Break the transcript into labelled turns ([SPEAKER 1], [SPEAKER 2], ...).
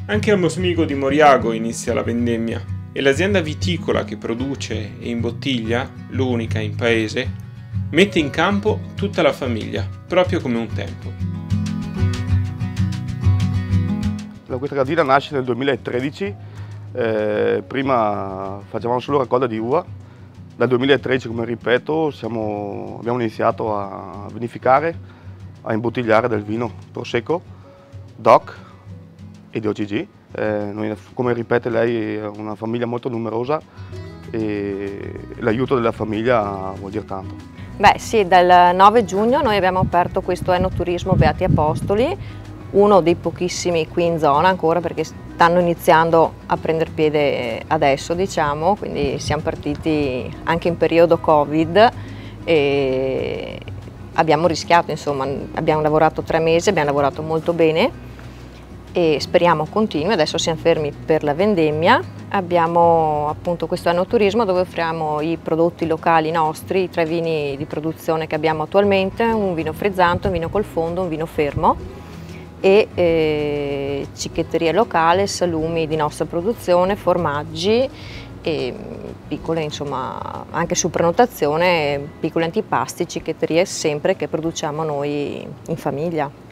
[SPEAKER 1] Anche a Mosmigo di Moriago inizia la vendemmia e l'azienda viticola che produce e imbottiglia, l'unica in paese, mette in campo tutta la famiglia, proprio come un tempo.
[SPEAKER 2] La Quetradina nasce nel 2013, prima facevamo solo raccolta di uva, dal 2013, come ripeto, abbiamo iniziato a vinificare, a imbottigliare del vino Prosecco, DOC e di OCG. Noi, come ripete lei, è una famiglia molto numerosa e l'aiuto della famiglia vuol dire tanto.
[SPEAKER 3] Beh sì, dal 9 giugno noi abbiamo aperto questo enoturismo Beati Apostoli, uno dei pochissimi qui in zona ancora perché stanno iniziando a prendere piede adesso, diciamo, quindi siamo partiti anche in periodo Covid e abbiamo rischiato, insomma, abbiamo lavorato 3 mesi, abbiamo lavorato molto bene e speriamo continui. Adesso siamo fermi per la vendemmia, abbiamo appunto questo enoturismo dove offriamo i prodotti locali nostri, i 3 vini di produzione che abbiamo attualmente, un vino frizzante, un vino col fondo, un vino fermo e cicchetteria locale, salumi di nostra produzione, formaggi e piccole, insomma, anche su prenotazione, piccoli antipasti, cicchetterie sempre che produciamo noi in famiglia.